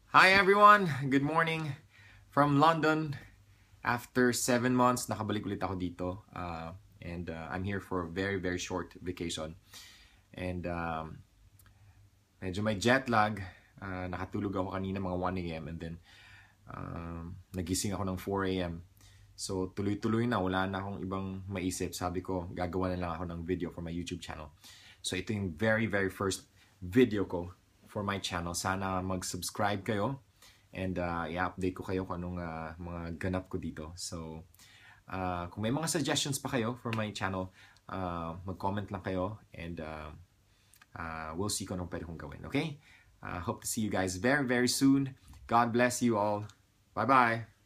Hi everyone! Good morning from London. After 7 months, nakabalik ulit ako dito. I'm here for a very, very short vacation. And medyo may jet lag. Nakatulog ako kanina mga 1 a.m. And then nagising ako ng 4 a.m. So tuloy-tuloy na, wala na akong ibang maisip. Sabi ko, gagawa na lang ako ng video for my YouTube channel. So ito yung very, very first video ko for my channel. Sana mag-subscribe kayo and i-update ko kayo kung anong mga ganap ko dito. So kung may mga suggestions pa kayo for my channel, mag-comment lang kayo and we'll see kung anong pwede kong gawin. Okay? Hope to see you guys very, very soon. God bless you all. Bye-bye!